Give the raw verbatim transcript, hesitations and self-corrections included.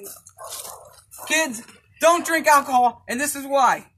Kids, don't drink alcohol, and this is why.